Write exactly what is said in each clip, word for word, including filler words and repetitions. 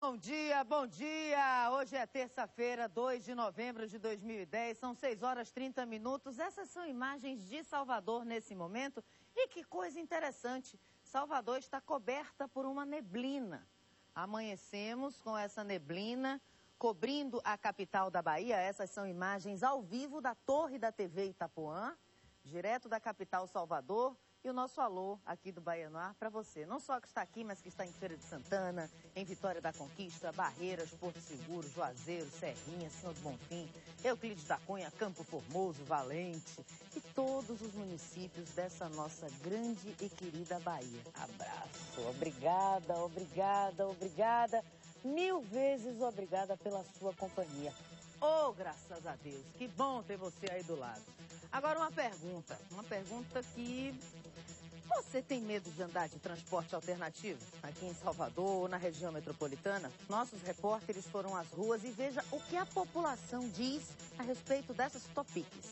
Bom dia, bom dia! Hoje é terça-feira, dois de novembro de dois mil e dez, são seis horas e trinta minutos. Essas são imagens de Salvador nesse momento. E que coisa interessante, Salvador está coberta por uma neblina. Amanhecemos com essa neblina cobrindo a capital da Bahia. Essas são imagens ao vivo da torre da T V Itapuã, direto da capital Salvador. E o nosso alô aqui do Baianoar para você, não só que está aqui, mas que está em Feira de Santana, em Vitória da Conquista, Barreiras, Porto Seguro, Juazeiro, Serrinha, Senhor do Bonfim, Euclides da Cunha, Campo Formoso, Valente e todos os municípios dessa nossa grande e querida Bahia. Abraço, obrigada, obrigada, obrigada, mil vezes obrigada pela sua companhia. Oh, graças a Deus, que bom ter você aí do lado. Agora uma pergunta, uma pergunta que... Você tem medo de andar de transporte alternativo aqui em Salvador ou na região metropolitana? Nossos repórteres foram às ruas e veja o que a população diz a respeito dessas topiques.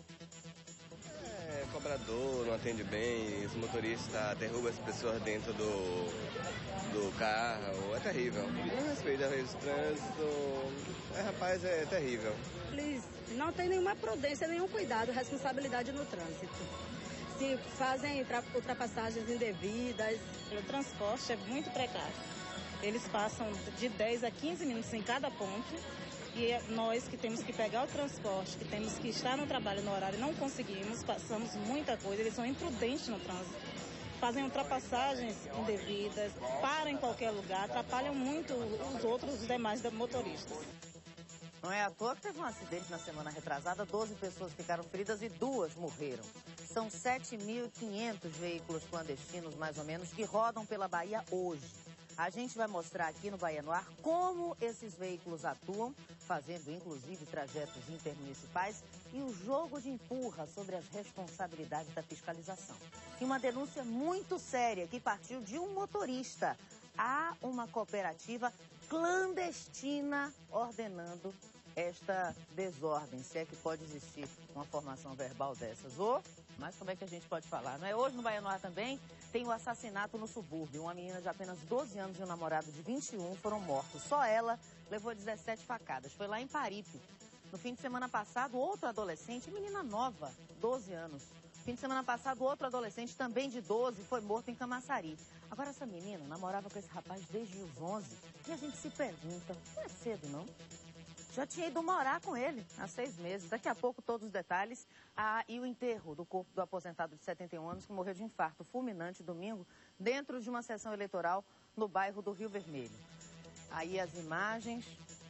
É, cobrador, não atende bem, os motoristas derrubam as pessoas dentro do, do carro, é terrível. Não respeita a lei do trânsito, é, rapaz, é terrível. Eles não têm nenhuma prudência, nenhum cuidado, responsabilidade no trânsito. Se fazem ultrapassagens indevidas. O transporte é muito precário. Eles passam de dez a quinze minutos em cada ponto e nós que temos que pegar o transporte, que temos que estar no trabalho no horário, não conseguimos, passamos muita coisa. Eles são imprudentes no trânsito, fazem ultrapassagens indevidas, param em qualquer lugar, atrapalham muito os outros, os demais motoristas. Não é à toa que teve um acidente na semana retrasada, doze pessoas ficaram feridas e duas morreram. São sete mil e quinhentos veículos clandestinos, mais ou menos, que rodam pela Bahia hoje. A gente vai mostrar aqui no Baianoar como esses veículos atuam, fazendo inclusive trajetos intermunicipais, e o jogo de empurra sobre as responsabilidades da fiscalização. E uma denúncia muito séria que partiu de um motorista. Há uma cooperativa clandestina ordenando esta desordem, se é que pode existir uma formação verbal dessas. Ou, mas como é que a gente pode falar, não é? Hoje no Baianoar também tem o assassinato no subúrbio. Uma menina de apenas doze anos e um namorado de vinte e um foram mortos. Só ela levou dezessete facadas. Foi lá em Paripe. No fim de semana passado, outro adolescente, menina nova, doze anos. No fim de semana passado, outro adolescente, também de doze, foi morto em Camaçari. Agora, essa menina namorava com esse rapaz desde os onze. E a gente se pergunta, não é cedo, não? Já tinha ido morar com ele há seis meses. Daqui a pouco, todos os detalhes. Ah, e o enterro do corpo do aposentado de setenta e um anos que morreu de infarto fulminante domingo dentro de uma sessão eleitoral no bairro do Rio Vermelho. Aí as imagens,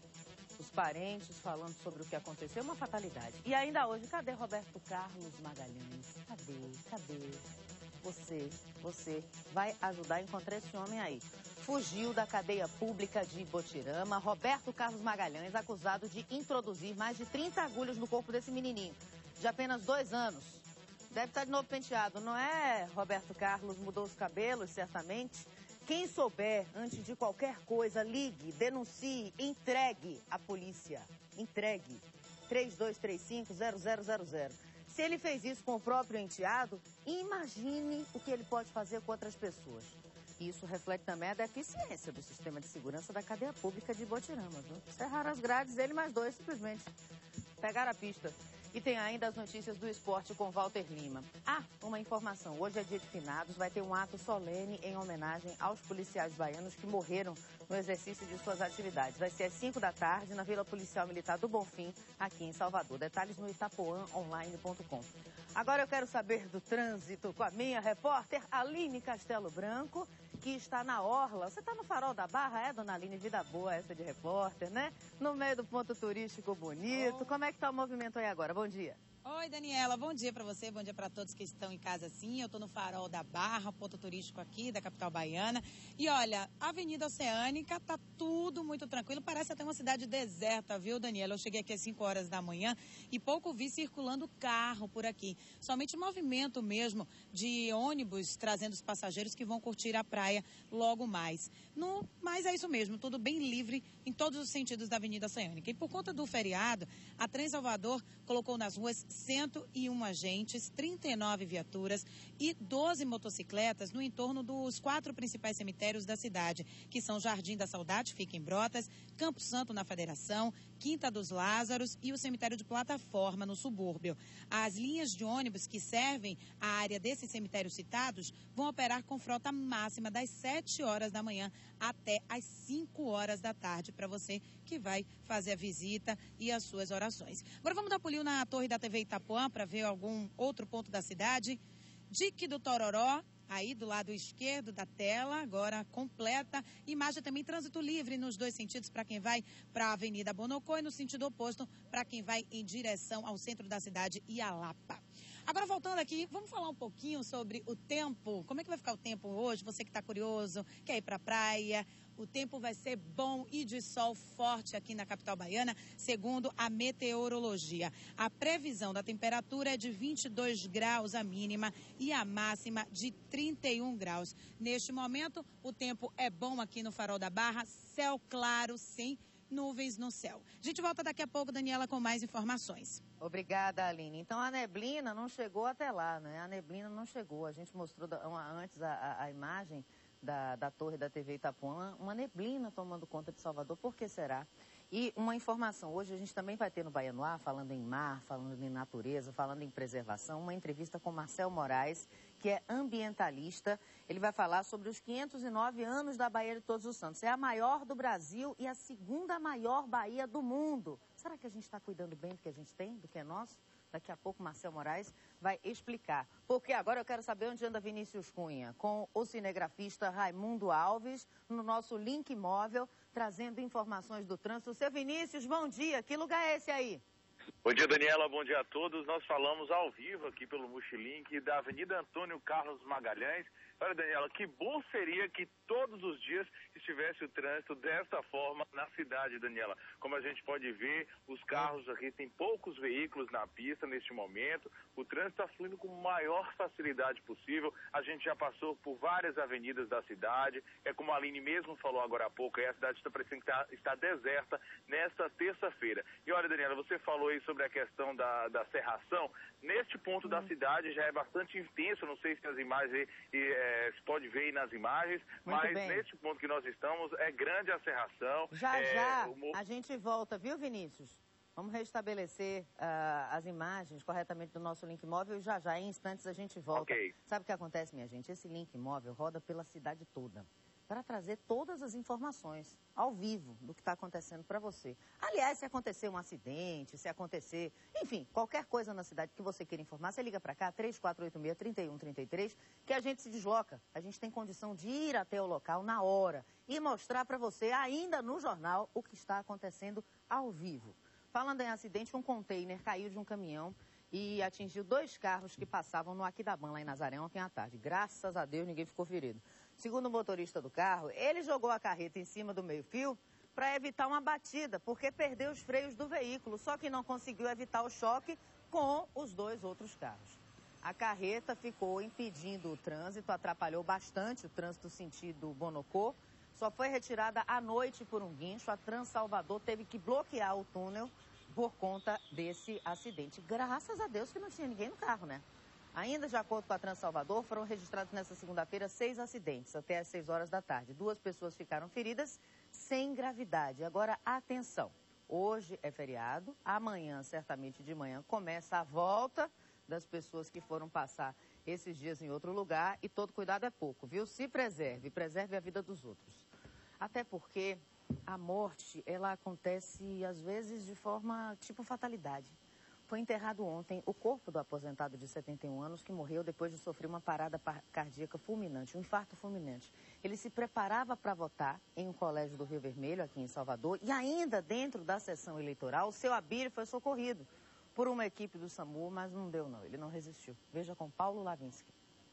os parentes falando sobre o que aconteceu, uma fatalidade. E ainda hoje, cadê Roberto Carlos Magalhães? Cadê? Cadê? Você, você vai ajudar a encontrar esse homem aí. Fugiu da cadeia pública de Ibotirama, Roberto Carlos Magalhães, acusado de introduzir mais de trinta agulhas no corpo desse menininho, de apenas dois anos. Deve estar de novo penteado, não é, Roberto Carlos? Mudou os cabelos, certamente. Quem souber, antes de qualquer coisa, ligue, denuncie, entregue à polícia. Entregue. três dois três cinco, zero zero zero zero. Se ele fez isso com o próprio enteado, imagine o que ele pode fazer com outras pessoas. Isso reflete também a deficiência do sistema de segurança da cadeia pública de Ibotirama. Viu? Cerraram as grades, ele mais dois simplesmente pegaram a pista. E tem ainda as notícias do esporte com Walter Lima. Ah, uma informação. Hoje é dia de finados, vai ter um ato solene em homenagem aos policiais baianos que morreram no exercício de suas atividades. Vai ser às cinco da tarde na Vila Policial Militar do Bonfim, aqui em Salvador. Detalhes no itapuã online ponto com. Agora eu quero saber do trânsito com a minha repórter Aline Castelo Branco, que está na Orla. Você está no Farol da Barra, é, dona Aline? Vida boa essa de repórter, né? No meio do ponto turístico bonito. Oh. Como é que está o movimento aí agora? Bom dia. Oi, Daniela, bom dia para você, bom dia para todos que estão em casa sim. Eu estou no Farol da Barra, ponto turístico aqui da capital baiana. E olha, a Avenida Oceânica tá tudo muito tranquilo, parece até uma cidade deserta, viu, Daniela? Eu cheguei aqui às cinco horas da manhã e pouco vi circulando carro por aqui. Somente movimento mesmo de ônibus trazendo os passageiros que vão curtir a praia logo mais. No, mas é isso mesmo, tudo bem livre em todos os sentidos da Avenida Oceânica. E por conta do feriado, a Trem Salvador colocou nas ruas cento e um agentes, trinta e nove viaturas e doze motocicletas no entorno dos quatro principais cemitérios da cidade, que são Jardim da Saudade, fica em Brotas, Campo Santo, na Federação, Quinta dos Lázaros e o cemitério de Plataforma, no subúrbio. As linhas de ônibus que servem a área desses cemitérios citados vão operar com frota máxima das sete horas da manhã até as cinco horas da tarde, para você que vai fazer a visita e as suas orações. Agora vamos dar pulinho na torre da T V Itapuã para ver algum outro ponto da cidade. Dique do Tororó, aí do lado esquerdo da tela, agora completa. Imagem também trânsito livre nos dois sentidos para quem vai para a Avenida Bonocô e no sentido oposto para quem vai em direção ao centro da cidade e a Lapa. Agora, voltando aqui, vamos falar um pouquinho sobre o tempo. Como é que vai ficar o tempo hoje? Você que está curioso, quer ir para a praia. O tempo vai ser bom e de sol forte aqui na capital baiana, segundo a meteorologia. A previsão da temperatura é de vinte e dois graus a mínima e a máxima de trinta e um graus. Neste momento, o tempo é bom aqui no Farol da Barra, céu claro, sem nuvens no céu. A gente volta daqui a pouco, Daniela, com mais informações. Obrigada, Aline. Então, a neblina não chegou até lá, né? A neblina não chegou. A gente mostrou antes a, a, a imagem da, da torre da T V Itapuã, uma neblina tomando conta de Salvador. Por que será? E uma informação, hoje a gente também vai ter no Baianoá, falando em mar, falando em natureza, falando em preservação, uma entrevista com Marcel Moraes, que é ambientalista. Ele vai falar sobre os quinhentos e nove anos da Baía de Todos os Santos. É a maior do Brasil e a segunda maior baía do mundo. Será que a gente está cuidando bem do que a gente tem, do que é nosso? Daqui a pouco Marcel Moraes vai explicar. Porque agora eu quero saber onde anda Vinícius Cunha, com o cinegrafista Raimundo Alves, no nosso link móvel, trazendo informações do trânsito. Seu Vinícius, bom dia. Que lugar é esse aí? Bom dia, Daniela. Bom dia a todos. Nós falamos ao vivo aqui pelo Multilink da Avenida Antônio Carlos Magalhães. Olha, Daniela, que bom seria que todos os dias estivesse o trânsito desta forma na cidade, Daniela. Como a gente pode ver, os carros aqui têm poucos veículos na pista neste momento. O trânsito está fluindo com maior facilidade possível. A gente já passou por várias avenidas da cidade. É como a Aline mesmo falou agora há pouco, a cidade está parecendo que está, está deserta nesta terça-feira. E olha, Daniela, você falou aí sobre a questão da, da serração. Neste ponto hum. da cidade já é bastante intenso, não sei se as imagens aí, é, se pode ver aí nas imagens, Muito mas bem. Neste ponto que nós estamos é grande a serração. Já, é, já, o... a gente volta, viu, Vinícius? Vamos restabelecer uh, as imagens corretamente do nosso link móvel e já já, em instantes, a gente volta. Okay. Sabe o que acontece, minha gente? Esse link móvel roda pela cidade toda para trazer todas as informações ao vivo do que está acontecendo para você. Aliás, se acontecer um acidente, se acontecer, enfim, qualquer coisa na cidade que você queira informar, você liga para cá, três quatro oito seis, três um três três, que a gente se desloca. A gente tem condição de ir até o local na hora e mostrar para você, ainda no jornal, o que está acontecendo ao vivo. Falando em acidente, um container caiu de um caminhão e atingiu dois carros que passavam no Aquidabã, lá em Nazaré, ontem à tarde. Graças a Deus, ninguém ficou ferido. Segundo o motorista do carro, ele jogou a carreta em cima do meio-fio para evitar uma batida, porque perdeu os freios do veículo, só que não conseguiu evitar o choque com os dois outros carros. A carreta ficou impedindo o trânsito, atrapalhou bastante o trânsito sentido Bonocô. Só foi retirada à noite por um guincho. A Transalvador teve que bloquear o túnel por conta desse acidente. Graças a Deus que não tinha ninguém no carro, né? Ainda de acordo com a Transalvador, foram registrados nesta segunda-feira seis acidentes, até às seis horas da tarde. Duas pessoas ficaram feridas sem gravidade. Agora, atenção, hoje é feriado, amanhã, certamente de manhã, começa a volta das pessoas que foram passar esses dias em outro lugar e todo cuidado é pouco, viu? Se preserve, preserve a vida dos outros. Até porque a morte, ela acontece às vezes de forma tipo fatalidade. Foi enterrado ontem o corpo do aposentado de setenta e um anos que morreu depois de sofrer uma parada cardíaca fulminante, um infarto fulminante. Ele se preparava para votar em um colégio do Rio Vermelho, aqui em Salvador, e ainda dentro da sessão eleitoral, o seu Abílio foi socorrido por uma equipe do SAMU, mas não deu não, ele não resistiu. Veja com Paulo Lavinsky.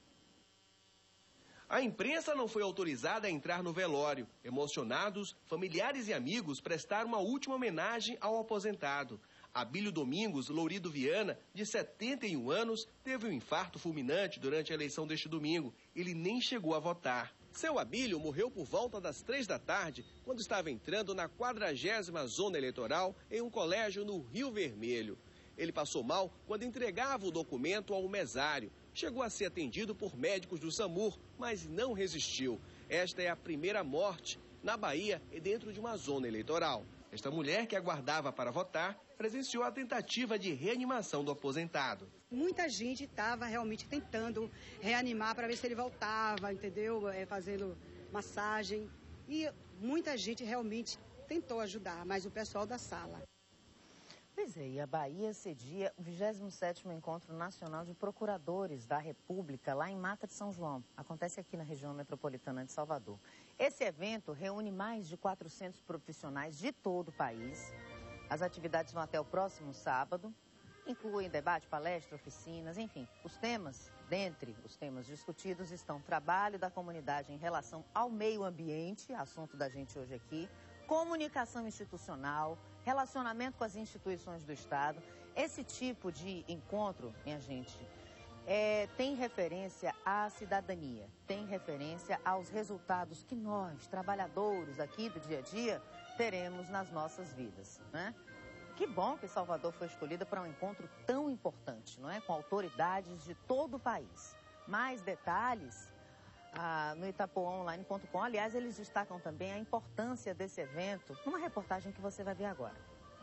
A imprensa não foi autorizada a entrar no velório. Emocionados, familiares e amigos prestaram uma última homenagem ao aposentado. Abílio Domingos Lourido Viana, de setenta e um anos, teve um infarto fulminante durante a eleição deste domingo. Ele nem chegou a votar. Seu Abílio morreu por volta das três da tarde, quando estava entrando na quadragésima zona eleitoral em um colégio no Rio Vermelho. Ele passou mal quando entregava o documento ao mesário. Chegou a ser atendido por médicos do SAMUR, mas não resistiu. Esta é a primeira morte na Bahia e dentro de uma zona eleitoral. Esta mulher, que aguardava para votar, presenciou a tentativa de reanimação do aposentado. Muita gente estava realmente tentando reanimar para ver se ele voltava, entendeu? É, fazendo massagem. E muita gente realmente tentou ajudar, mas o pessoal da sala. Pois é, e a Bahia cedia o vigésimo sétimo Encontro Nacional de Procuradores da República, lá em Mata de São João. Acontece aqui na região metropolitana de Salvador. Esse evento reúne mais de quatrocentos profissionais de todo o país. As atividades vão até o próximo sábado. Incluem debate, palestra, oficinas, enfim. Os temas, dentre os temas discutidos, estão trabalho da comunidade em relação ao meio ambiente, assunto da gente hoje aqui, comunicação institucional, relacionamento com as instituições do Estado. Esse tipo de encontro, minha gente, é, tem referência à cidadania, tem referência aos resultados que nós, trabalhadores aqui do dia a dia, teremos nas nossas vidas, né? Que bom que Salvador foi escolhida para um encontro tão importante, não é? Com autoridades de todo o país. Mais detalhes ah, no itapuã online ponto com. Aliás, eles destacam também a importância desse evento numa reportagem que você vai ver agora.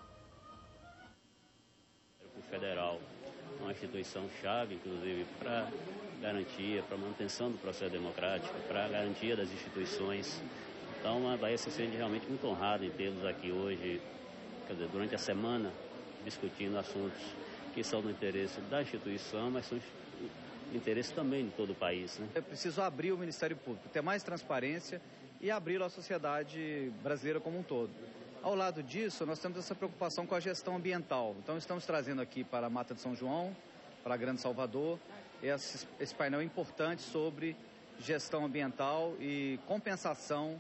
O Federal é uma instituição chave, inclusive, para garantia, para manutenção do processo democrático, para garantia das instituições. Então, a Bahia se sente realmente muito honrada em tê-los aqui hoje, quer dizer, durante a semana, discutindo assuntos que são do interesse da instituição, mas são do interesse também de todo o país, né? É preciso abrir o Ministério Público, ter mais transparência e abrir a sociedade brasileira como um todo. Ao lado disso, nós temos essa preocupação com a gestão ambiental. Então, estamos trazendo aqui para a Mata de São João, para a Grande Salvador, esse, esse painel importante sobre gestão ambiental e compensação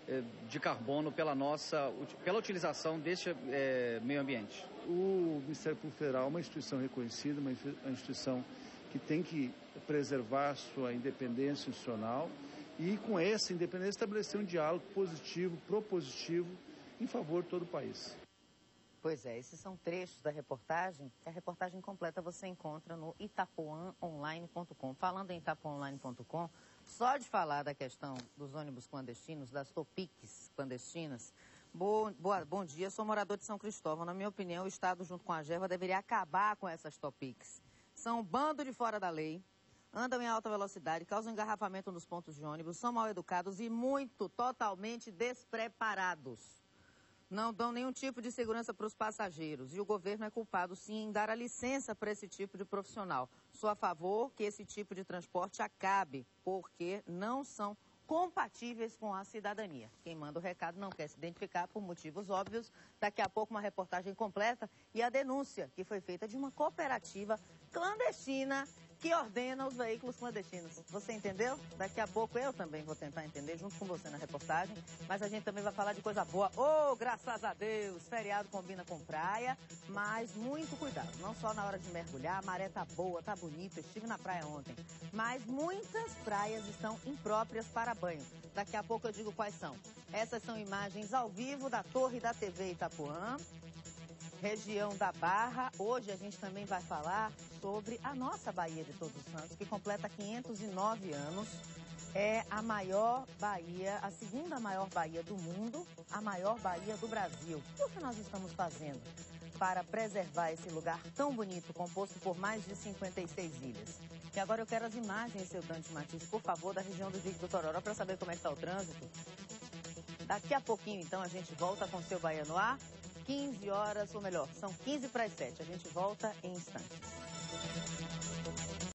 de carbono pela nossa, pela utilização deste é, meio ambiente. O Ministério Público Federal é uma instituição reconhecida, uma instituição que tem que preservar sua independência institucional e, com essa independência, estabelecer um diálogo positivo, propositivo, em favor de todo o país. Pois é, esses são trechos da reportagem. A reportagem completa você encontra no itapuã online ponto com. Falando em itapuã online ponto com, só de falar da questão dos ônibus clandestinos, das topiques clandestinas, Bo, boa, bom dia, sou morador de São Cristóvão. Na minha opinião, o Estado, junto com a Gerva, deveria acabar com essas topiques. São um bando de fora da lei, andam em alta velocidade, causam engarrafamento nos pontos de ônibus, são mal educados e muito, totalmente despreparados. Não dão nenhum tipo de segurança para os passageiros. E o governo é culpado, sim, em dar a licença para esse tipo de profissional. Sou a favor que esse tipo de transporte acabe, porque não são compatíveis com a cidadania. Quem manda o recado não quer se identificar por motivos óbvios. Daqui a pouco uma reportagem completa e a denúncia que foi feita de uma cooperativa clandestina que ordena os veículos clandestinos. Você entendeu? Daqui a pouco eu também vou tentar entender, junto com você na reportagem. Mas a gente também vai falar de coisa boa. Oh, graças a Deus! Feriado combina com praia, mas muito cuidado. Não só na hora de mergulhar, a maré tá boa, tá bonita. Estive na praia ontem. Mas muitas praias estão impróprias para banho. Daqui a pouco eu digo quais são. Essas são imagens ao vivo da Torre da T V Itapuã, região da Barra. Hoje a gente também vai falar sobre a nossa Baía de Todos os Santos, que completa quinhentos e nove anos. É a maior baía, a segunda maior baía do mundo, a maior baía do Brasil. E o que nós estamos fazendo para preservar esse lugar tão bonito, composto por mais de cinquenta e seis ilhas? E agora eu quero as imagens, seu Dante Matias, por favor, da região do Dique do Tororó, para saber como é que está o trânsito. Daqui a pouquinho, então, a gente volta com o seu Bahia no Ar. quinze horas, ou melhor, são quinze para as sete. A gente volta em instantes.